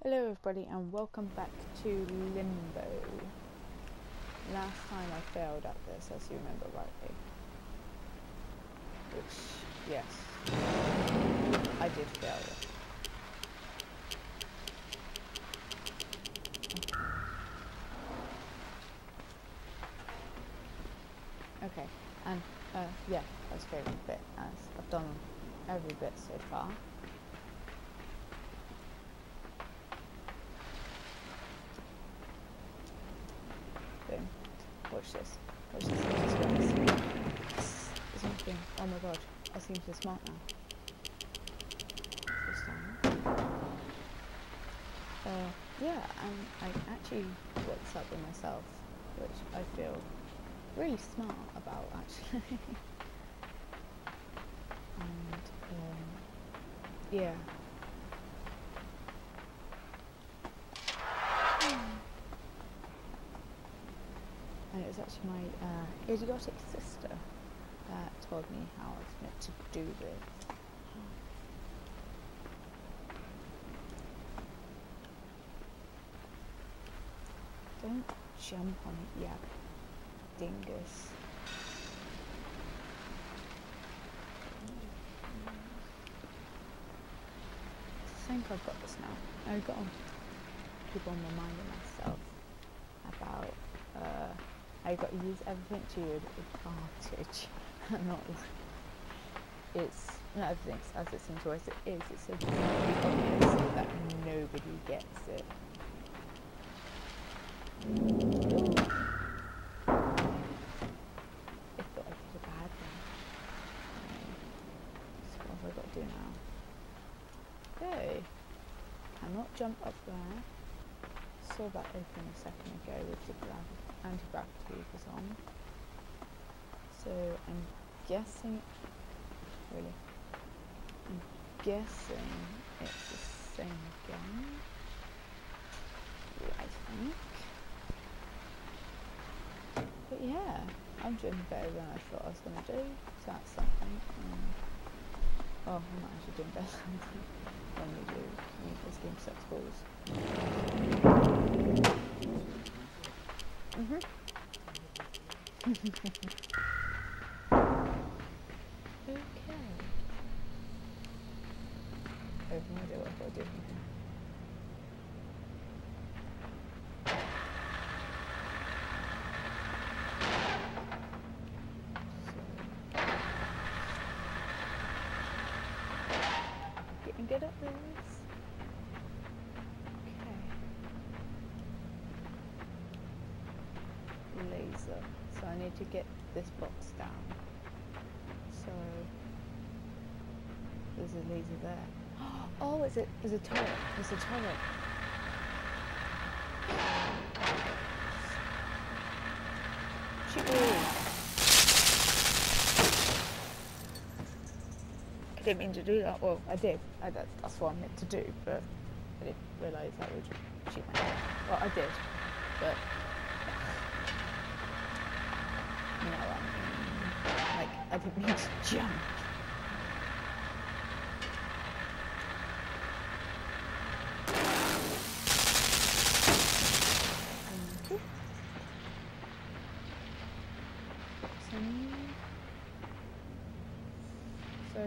Hello everybody and welcome back to Limbo. Last time I failed at this, as you remember rightly. Which, yes, I did fail it. Okay, and yeah, that's my favourite bit, as I've done every bit so far. Boom. Watch this. Watch this. It's nothing. Oh my god, I seem so smart now. This time. Yeah, and I actually worked this out by myself, which I feel really smart about actually. And yeah. And it was actually my idiotic sister that told me how I was meant to do this. Don't jump on it, yeah, dingus. I think I've got this now. I've got to keep on reminding myself about how you've got to use everything to your advantage. Not it's not everything as it seems, or as it is. It's so obvious that nobody gets it. Ooh. I thought I did a bad one. So what have I got to do now? Okay. Cannot jump up there. Saw that open a second ago with the anti-gravity was on. So I'm guessing, really, I'm guessing it's the same again. I think. But yeah, I'm doing better than I thought I was going to do, so that's something. Oh, I'm not actually doing better than we do. I mean, this game sucks balls. Okay. I have no idea what I've got to do from here. Getting good at this. Okay. Laser. So I need to get this box down. So there's a laser there. Oh, there's a turret. There's a turret. Shoot me. I didn't mean to do that. Well, I did. That's what I meant to do, but I didn't realise that would shoot my head. Well, I did, but you know what I mean. Like, I didn't mean to jump. So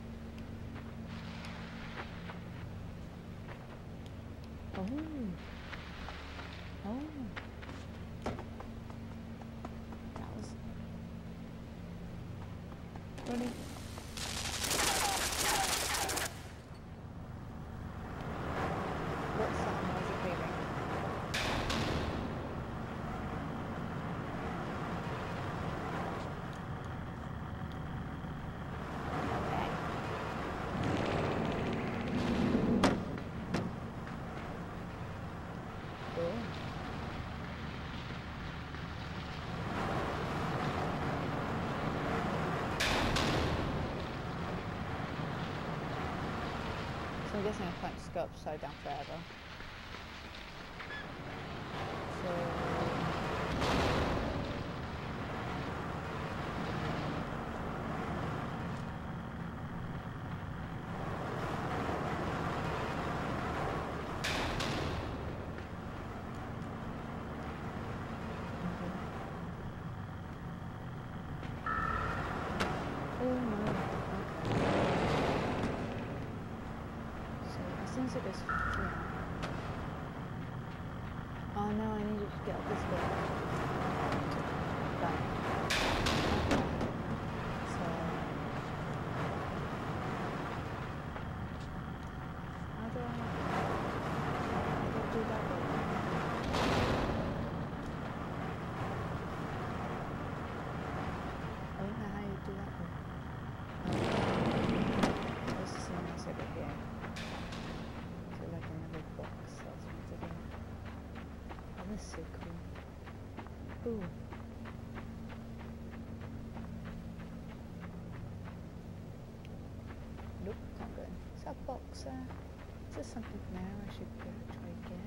that was really what's that noise of breathing? So I'm guessing I can't just go upside down forever. So as it goes, yeah. Oh no, I needed to get up this bit. Back. So, how do I do that bit? I don't know how you do that bit. There's something else over here. So like another box, that's what I do. Oh, this is so cool. Ooh. Nope, can't go in. Is that box there? Is there something there I should go try again?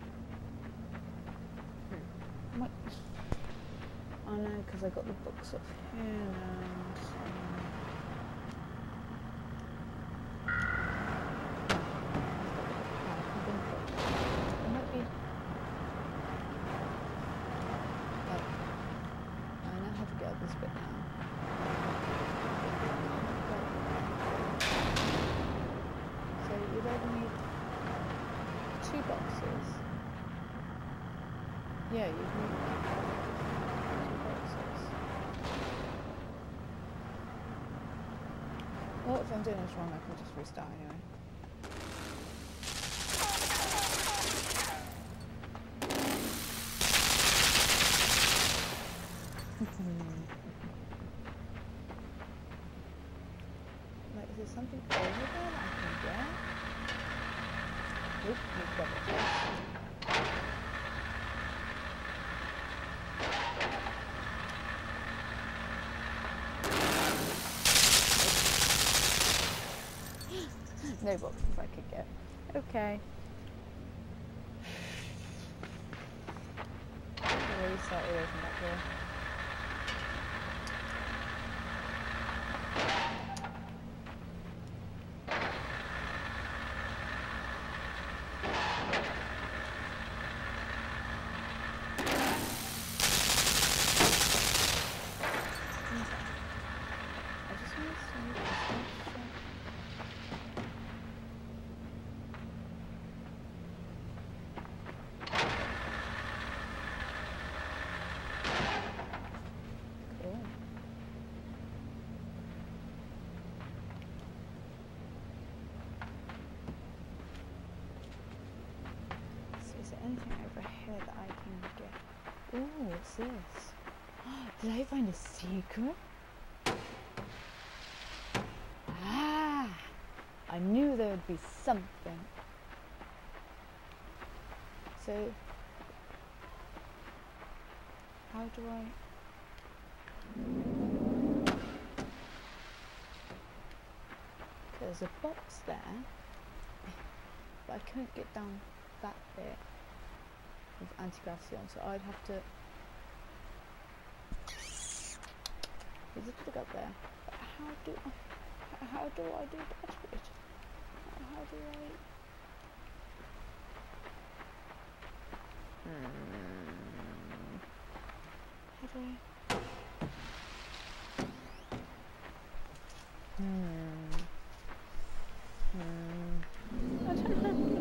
Might. Oh no, because I got the books up here now. So. It might be. Oh, I know how to get up this bit now. So you'd only need 2 boxes. Yeah, you'd need 2 boxes. Well, if I'm doing this wrong, I can just restart anyway. Like, is there something over there that I can get? Nope, we've got it. No boxes I could get. Okay. I'm really slightly away from that door. I just need some shit. Cool. So is there anything over here that I can get? Ooh, what's this? Did I find a secret? Ah! I knew there would be something. So, how do I... There's a box there, but I couldn't get down that bit with anti-gravity on, so I'd have to... There's a plug up there, but how do I do that bit? How do I... How do I... I don't know.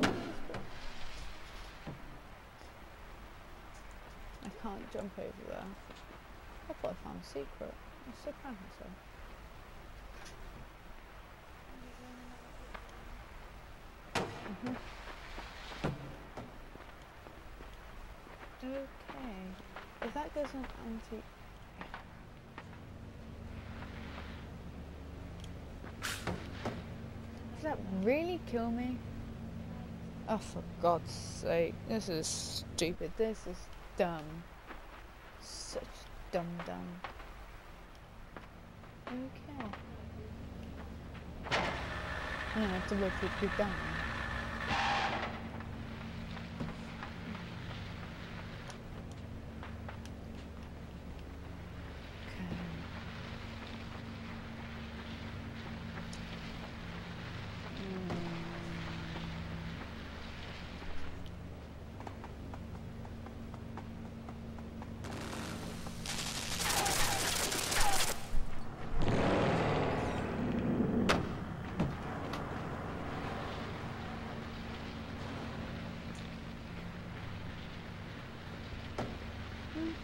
I can't jump over there. I thought I found a secret. I'm so proud of myself. Okay. If that goes on anti... Does that really kill me? Oh, for God's sake. This is stupid. This is dumb. Such dumb. Okay. I have to look it down.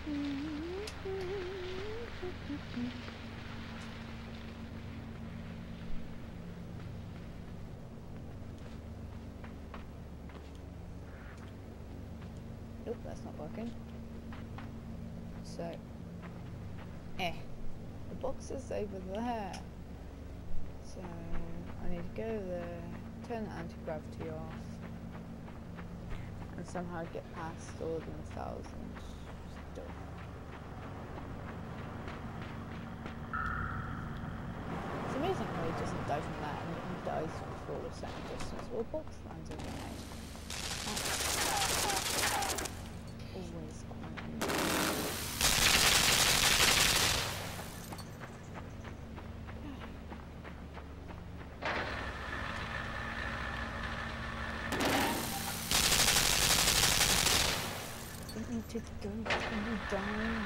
Nope, that's not working. So, the box is over there. So, I need to go there, turn the anti-gravity off, and somehow get past all the missiles and stuff. It's amazing how he doesn't die from that, and he dies before a certain distance. Well, box lands over there. Always quite. To go and be done.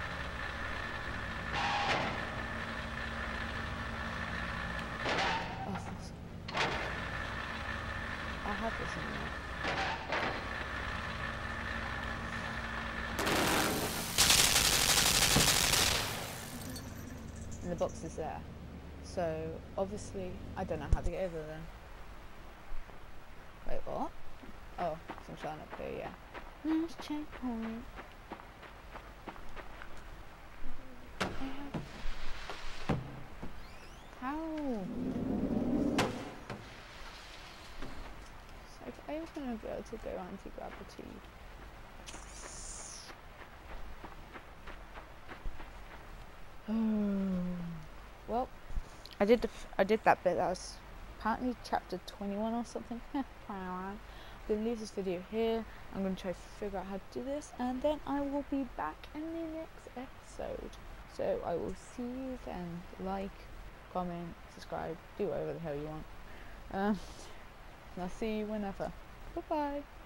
Oh, I have this in there. And the box is there. So obviously I don't know how to get over there. Wait, what? Oh, sunshine up here, yeah. Nice checkpoint. How? So if I was going to be able to go anti-gravity. Well, I did that bit. That was apparently chapter 21 or something. I'm going to leave this video here. I'm going to try to figure out how to do this, and then I will be back in the next episode. So I will see you then. Like, comment, subscribe, do whatever the hell you want. And I'll see you whenever. Bye bye.